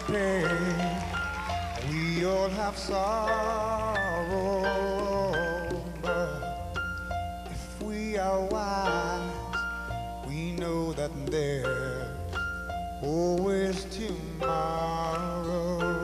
pain. We all have sorrow, but if we are wise, we know that there's always tomorrow.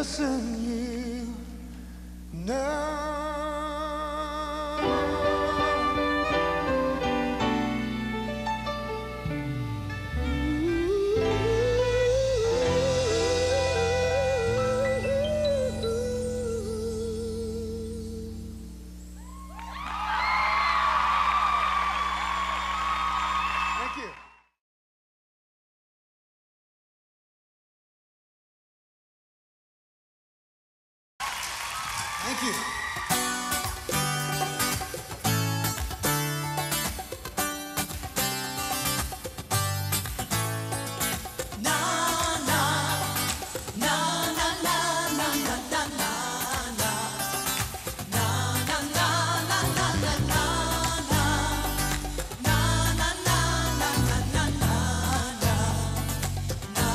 listen you now. Thank you. Thank you.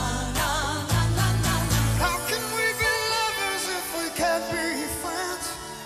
How can we be lovers if we can't be friends?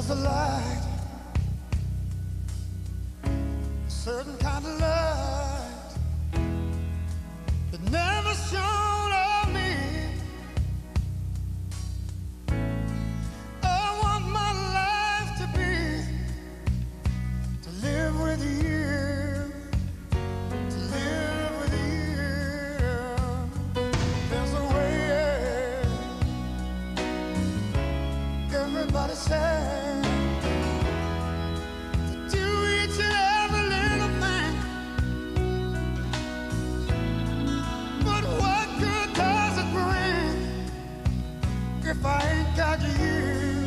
a light, a certain kind of light that never shone on me. I want my life to be, to live with you, to live with you. There's a way, everybody says, to do each and every little thing. But what good does it bring if I ain't got you?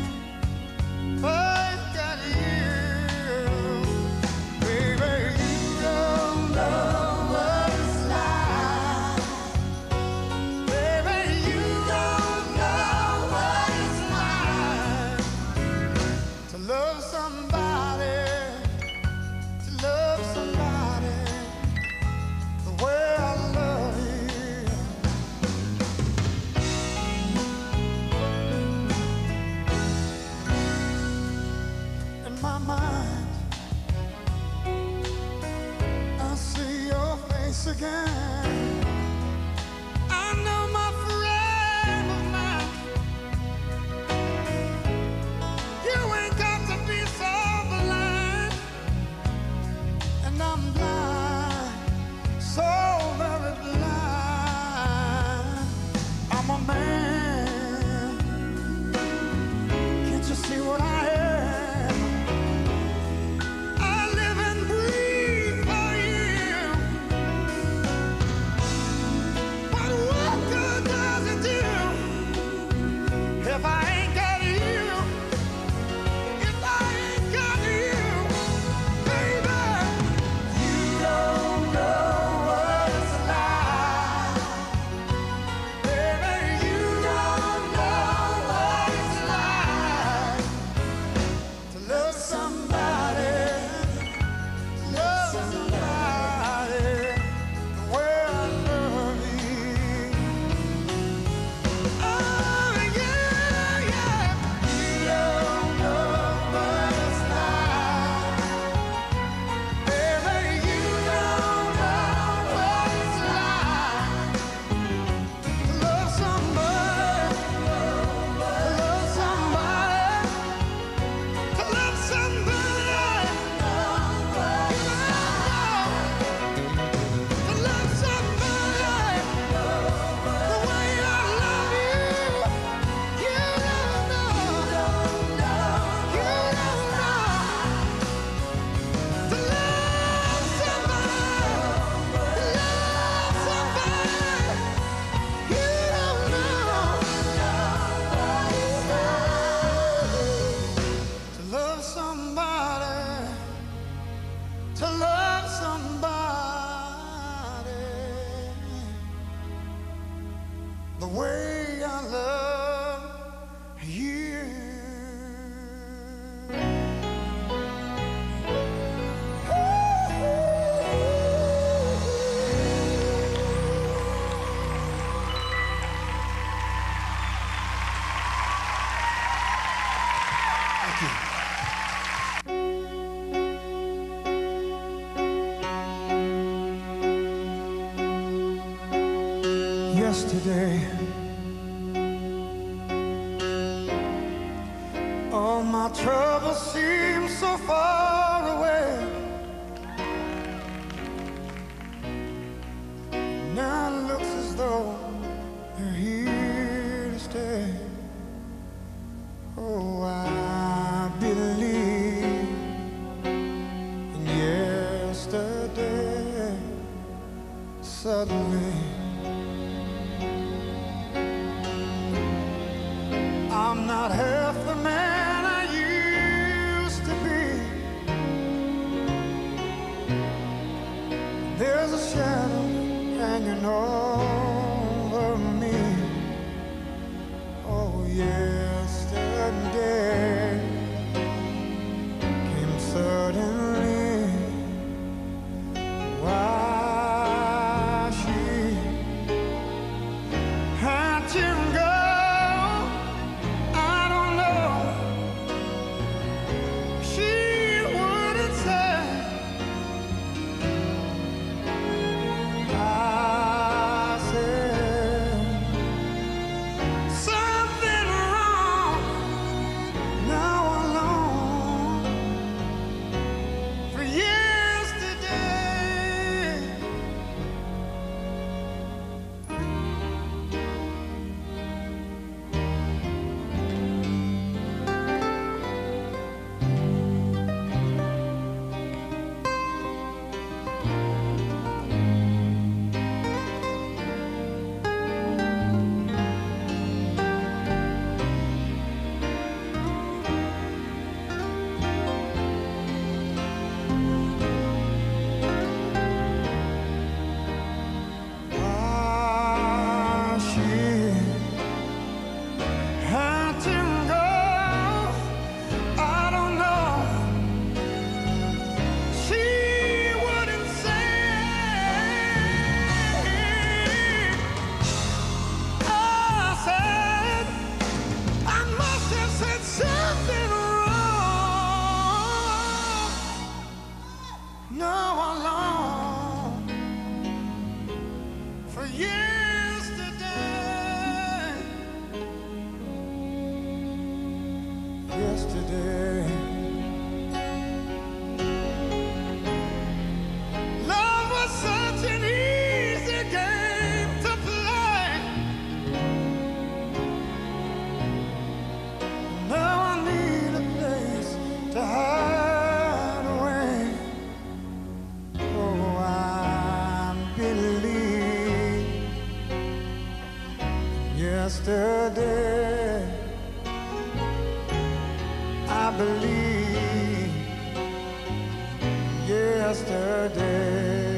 I ain't got you. Baby, you don't know what it's like. Baby, you don't know what it's like to love somebody, the way I love you. In my mind, I see your face again. I know my frame of mind. You ain't got to be so blind, and I'm blind, so very blind. I'm a man. Can't you see what I am? I live and breathe for you. But what good does it do if I ain't got you? If I ain't got you, baby, you don't know what it's like. Baby, you don't know what it's like to love somebody, the way I love you. Oh, yeah, yeah. You don't know what it's like. Baby, you don't know what it's like to love somebody, to love somebody, to love somebody the way I love you. You don't know, you don't know to love somebody, you don't know to love somebody, to love somebody the way I love you. Thank you. Yesterday, all my troubles seem so far away. Now it looks as though they're here to stay. Oh, I believe in yesterday. Suddenly, I'm not half the man I used to be. There's a shadow hanging over me. Oh, yesterday came suddenly. Why she had to go, I don't know. yesterday. Love was such an easy game to play. Now I need a place to hide away. Oh, I believe yesterday. I believe yesterday.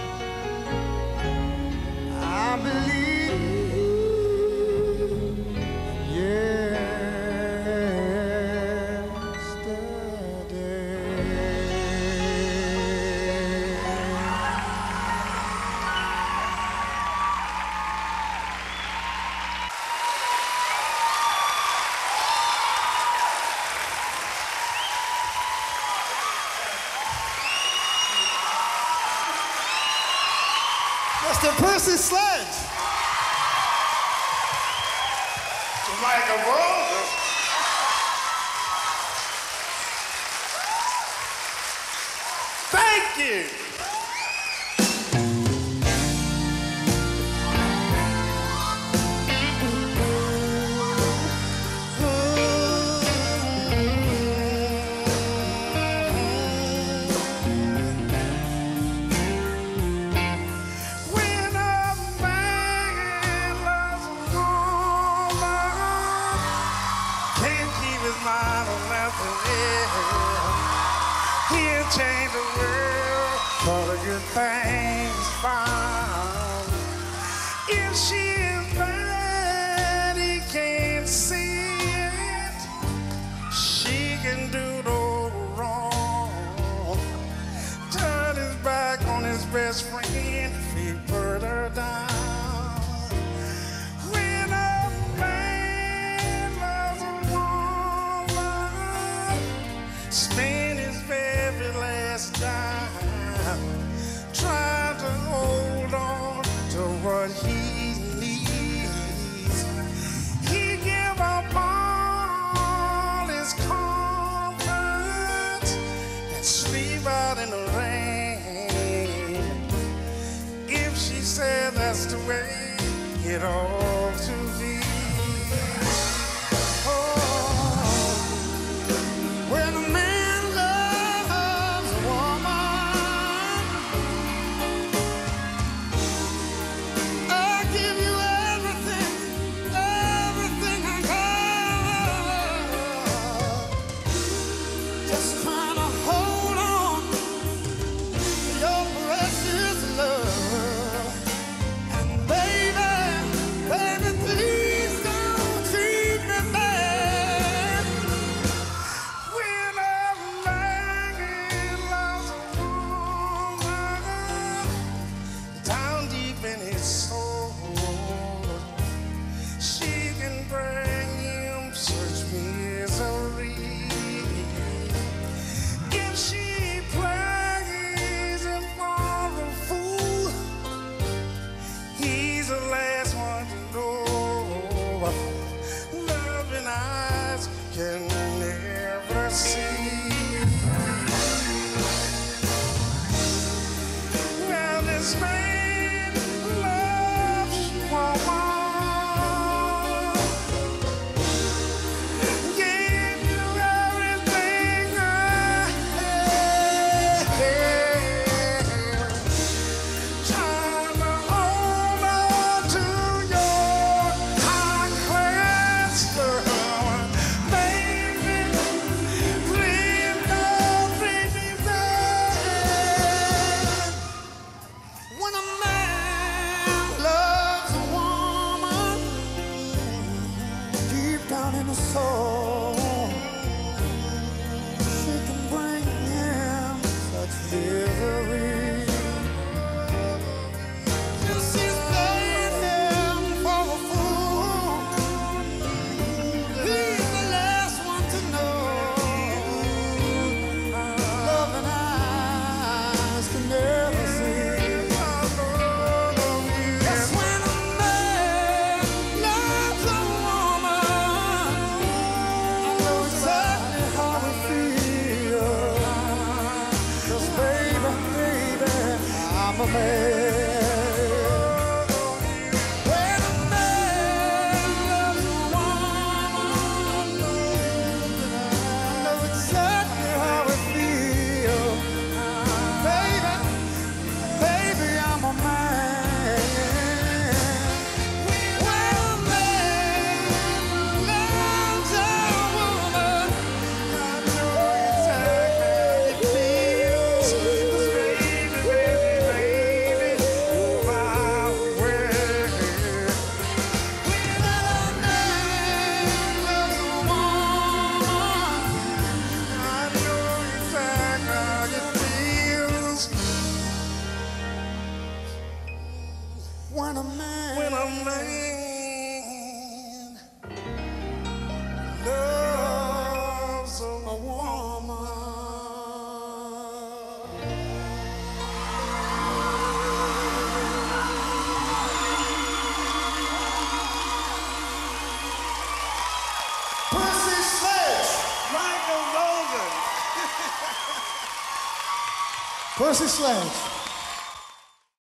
I believe Mr. Percy Sledge. Like a rose. Thank you. He'll change the world for the good things found. If she is bad, he can't see it. She can do no wrong. Turn his back on his best friend if he put her down. Spend his very last dime trying to hold on to what he needs. He give up all his comfort and sleep out in the rain. If she said that's the way it ought to be. when a man loves a woman, I'll give you everything, everything I got. Just trying to hold on to your precious love. And baby, baby, please don't treat me bad. When a man loves a woman down deep in his soul, she can bring him such misery. If she plays him for a fool, he's the last one to know. Loving eyes can never see. Well, this man loves woman, gave you everything I had. Trying to hold on to your high-class love. Baby, please don't bring me back. When a man loves a woman deep down in his soul, she can bring him such misery. If she's playing him for a fool, he's the last one to know. Loving eyes can never see. That's when a man loves a woman. When a man loves a woman, I know exactly how it feels. Baby, baby, I'm a man. when a man loves a woman, I know exactly how it feels. 'Cause baby, you're my world. When a man loves a woman, I know exactly how it feels. When a man, When a man loves a woman. Percy Sledge. Michael Logan. Percy Sledge.